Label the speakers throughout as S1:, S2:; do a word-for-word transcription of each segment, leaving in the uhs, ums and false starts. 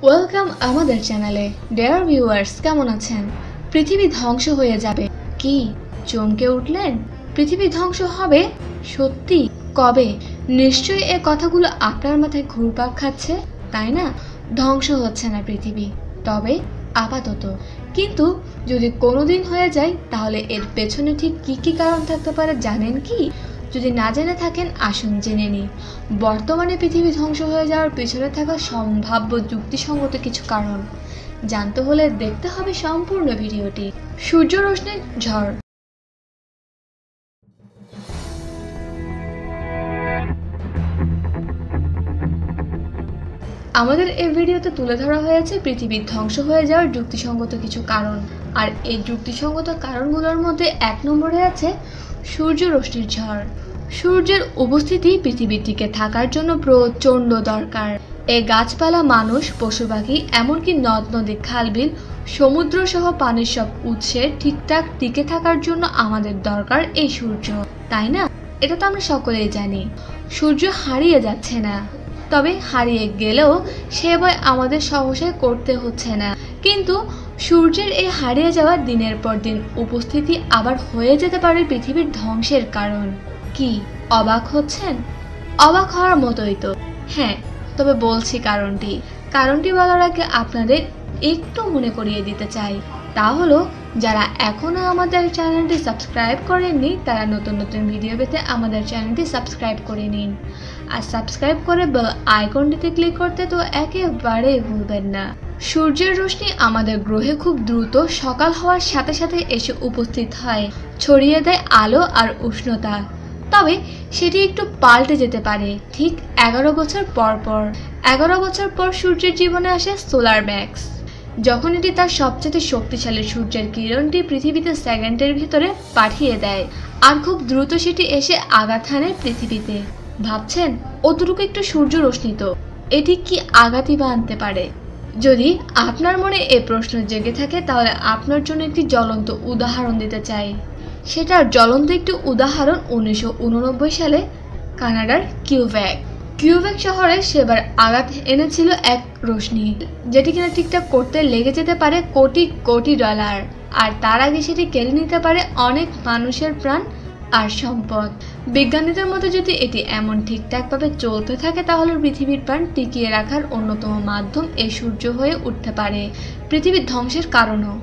S1: Welcome আমাদের চ্যানেলে। Dear viewers, কেমন আছেন? পৃথিবী ধ্বংস হয়ে যাবে কি চমকে উঠলেন? পৃথিবী ধ্বংস হবে সত্যি? কবে? নিশ্চয়ই এই কথাগুলো আপনার মাথায় ঘুরপাক খাচ্ছে, তাই না? ধ্বংস হচ্ছে না পৃথিবী, তবে আপাতত। কিন্তু যদি কোনোদিন হয়ে যায় তাহলে এর পেছনে ঠিক কী কী কারণ থাকতে পারে জানেন কি? যদি না জেনে থাকেন আসুন জেনে নিই। বর্তমানে পৃথিবী ধ্বংস হয়ে যাওয়ার পেছনে থাকা সম্ভাব্য যুক্তিসঙ্গত কিছু কারণ জানতে হলে দেখতে হবে সম্পূর্ণ ভিডিওটি। সূর্য রশ্মির ঝড়। আমাদের এই ভিডিওতে তুলে ধরা হয়েছে পৃথিবীর ধ্বংস হয়ে যাওয়ার যুক্তিসঙ্গত কিছু কারণ, আর এই যুক্তিসঙ্গত কারণগুলোর মধ্যে এক নম্বরে আছে সূর্য রশ্মির ঝড়। সূর্যের উপস্থিতি পৃথিবীর টিকে থাকার জন্য প্রচণ্ড দরকার। এ গাছপালা, মানুষ, পশু পাখি, এমনকি নদ নদী, খালবিল, সমুদ্র সহ পানির সব উৎসের ঠিকঠাক টিকে থাকার জন্য আমাদের দরকার এই সূর্য, তাই না? এটা তো আমরা সকলেই জানি। সূর্য হারিয়ে যাচ্ছে না, তবে হারিয়ে গেলেও সে ভয় আমাদের সহসায় করতে হচ্ছে না। কিন্তু সূর্যের এই হারিয়ে যাওয়া দিনের পর দিন উপস্থিতি আবার হয়ে যেতে পারে পৃথিবীর ধ্বংসের কারণ। কি অবাক হচ্ছেন? অবাক হওয়ার মতোই তো। হ্যাঁ, তবে বলছি কারণটি। কারণটি বলার আগে আপনাদের একটু মনে করিয়ে দিতে চাই, তা হলো যারা এখনও আমাদের চ্যানেলটি সাবস্ক্রাইব করেননি তারা নতুন নতুন ভিডিও পেতে আমাদের চ্যানেলটি সাবস্ক্রাইব করে নিন। আর সাবস্ক্রাইব করে বেল আইকনটিতে ক্লিক করতে তো একেবারেই ভুলবেন না। সূর্যের রশ্মি আমাদের গ্রহে খুব দ্রুত সকাল হওয়ার সাথে সাথে এসে উপস্থিত হয়, ছড়িয়ে দেয় আলো আর উষ্ণতা। তবে সেটি একটু পাল্টে যেতে পারে ঠিক এগারো বছর পর পর। এগারো বছর পর সূর্যের জীবনে আসে সোলার ম্যাক্স, যখন এটি তার সবচেয়ে শক্তিশালী সূর্যের কিরণটি পৃথিবীতে সেকেন্ডের ভিতরে পাঠিয়ে দেয়, আর খুব দ্রুত সেটি এসে আঘাত হানে পৃথিবীতে। ভাবছেন অতটুকু একটু সূর্য রশ্মি তো, এটি কি আঘাতই বা আনতে পারে? যদি আপনার মনে এ প্রশ্ন জেগে থাকে তাহলে আপনার জন্য একটি জ্বলন্ত উদাহরণ দিতে চাই। সেটার জ্বলন্ত একটি উদাহরণ উনিশশো উননব্বই সালে কানাডার কিউবেক কিউবেক শহরে সেবার আঘাত এনেছিল এক রশ্মি, যেটি কিনা ঠিকঠাক করতে লেগে যেতে পারে কোটি কোটি ডলার, আর তার আগে সেটি কেড়ে নিতে পারে অনেক মানুষের প্রাণ আর সম্পদ। বিজ্ঞানীদের মতে যদি এটি এমন ঠিকঠাকভাবে চলতে থাকে তাহলে পৃথিবীর প্রাণ টিকিয়ে রাখার অন্যতম মাধ্যম এই সূর্য হয়ে উঠতে পারে পৃথিবীর ধ্বংসের কারণও।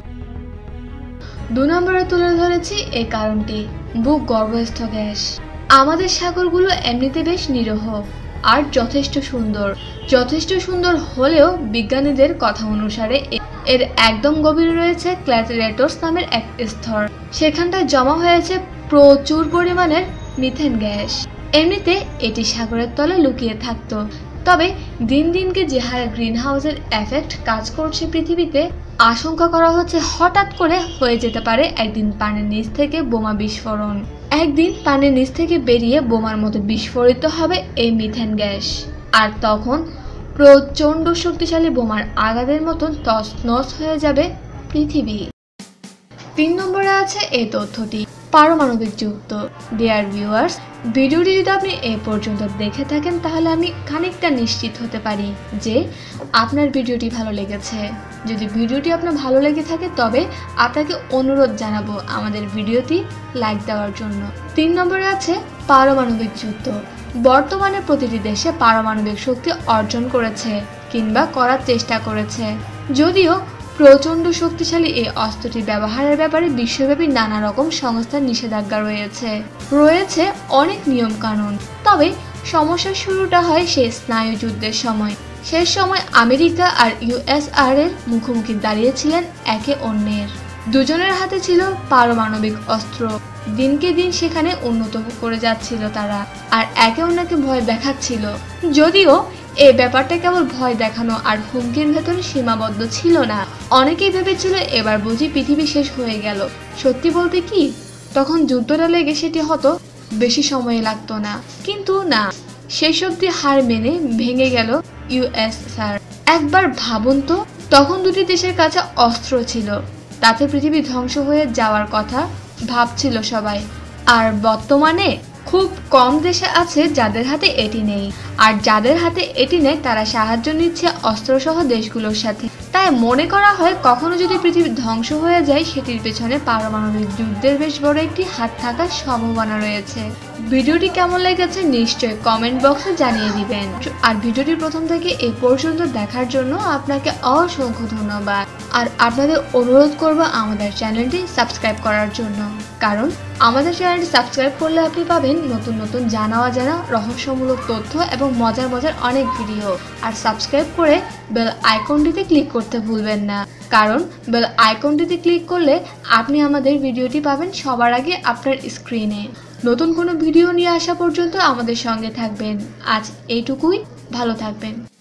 S1: দু নম্বরে তুলে ধরেছি এই কারণটি, ভূগর্ভস্থ গ্যাস। আমাদের সাগরগুলো এমনিতে বেশ নিরীহ আর যথেষ্ট সুন্দর। যথেষ্ট সুন্দর হলেও বিজ্ঞানীদের কথা অনুসারে এর একদম গভীরে রয়েছে ক্ল্যাটেরেটস নামের এক স্তর। সেখানটায় জমা হয়েছে প্রচুর পরিমাণের মিথেন গ্যাস। এমনিতে এটি সাগরের তলে লুকিয়ে থাকতো, তবে দিন দিনকে যে হারে গ্রিন হাউসের এফেক্ট কাজ করছে পৃথিবীতে, আশঙ্কা করা হচ্ছে হঠাৎ করে হয়ে যেতে পারে একদিন পানির নিচ থেকে বোমা বিস্ফোরণ। একদিন পানির নিচ থেকে বেরিয়ে বোমার মতো বিস্ফোরিত হবে এই মিথেন গ্যাস, আর তখন প্রচণ্ড শক্তিশালী বোমার আঘাতের মতন তছনছ হয়ে যাবে পৃথিবী। তিন নম্বরে আছে এই তথ্যটি, পারমাণবিক যুদ্ধ। ডিয়ার ভিউয়ার্স, ভিডিওটি যদি আপনি এ পর্যন্ত দেখে থাকেন তাহলে আমি খানিকটা নিশ্চিত হতে পারি যে আপনার ভিডিওটি ভালো লেগেছে। যদি ভিডিওটি আপনার ভালো লেগে থাকে তবে আপনাকে অনুরোধ জানাবো আমাদের ভিডিওটি লাইক দেওয়ার জন্য। তিন নম্বরে আছে পারমাণবিক যুদ্ধ। বর্তমানে প্রতিটি দেশে পারমাণবিক শক্তি অর্জন করেছে কিংবা করার চেষ্টা করেছে, যদিও প্রচণ্ড শক্তিশালী এই অস্ত্রটি ব্যবহারের ব্যাপারে বিশ্বব্যাপী নানা রকম সংস্থার নিষেধাজ্ঞা রয়েছে রয়েছে অনেক নিয়ম কানুন। তবে সমস্যার শুরুটা হয় সেই স্নায়ু যুদ্ধের সময়। সেই সময় আমেরিকা আর ইউএসআর এর মুখোমুখি দাঁড়িয়েছিলেন একে অন্যের। দুজনের হাতে ছিল পারমাণবিক অস্ত্র। দিনকে দিন সেখানে উন্নত করে যাচ্ছিল তারা, আর একে অন্যকে ভয় দেখাচ্ছিল। যদিও এই ব্যাপারটা কেবল ভয় দেখানো আর হুমকির ভেতরে সীমাবদ্ধ ছিল না। অনেকেই ভেবেছিল এবার বুঝি পৃথিবী শেষ হয়ে গেল। সত্যি বলতে কি, তখন যুদ্ধটা লেগে সেটি হতো বেশি সময় লাগতো না, কিন্তু না, শেষ অবধি হার মেনে ভেঙে গেল ইউএসএসআর। একবার ভাবুন তো, তখন দুটি দেশের কাছে অস্ত্র ছিল, তাতে পৃথিবী ধ্বংস হয়ে যাওয়ার কথা ভাবছিল সবাই। আর বর্তমানে খুব কম দেশে আছে যাদের হাতে এটি নেই, আর যাদের হাতে এটি নেই তারা সাহায্য নিচ্ছে অস্ত্রসহ দেশগুলোর সাথে। তাই মনে করা হয় কখনো যদি পৃথিবী ধ্বংস হয়ে যায় সেটির পেছনে পারমাণবিক যুদ্ধের বেশ বড় একটি হাত থাকার সম্ভাবনা রয়েছে। ভিডিওটি কেমন লেগেছে নিশ্চয়ই কমেন্ট বক্সে জানিয়ে দিবেন। আর ভিডিওটি প্রথম থেকে এই পর্যন্ত দেখার জন্য আপনাকে অসংখ্য ধন্যবাদ। আর আপনাদের অনুরোধ করব আমাদের চ্যানেলটি সাবস্ক্রাইব করার জন্য, কারণ আমাদের চ্যানেলটি সাবস্ক্রাইব করলে আপনি পাবেন নতুন নতুন জানা অজানা রহস্যমূলক তথ্য এবং মজার মজার অনেক ভিডিও। আর সাবস্ক্রাইব করে বেল আইকনটিতে ক্লিক করতে ভুলবেন না, কারণ বেল আইকনটিতে ক্লিক করলে আপনি আমাদের ভিডিওটি পাবেন সবার আগে আপনার স্ক্রিনে। নতুন কোনো ভিডিও নিয়ে আসা পর্যন্ত আমাদের সঙ্গে থাকবেন। আজ এইটুকুই, ভালো থাকবেন।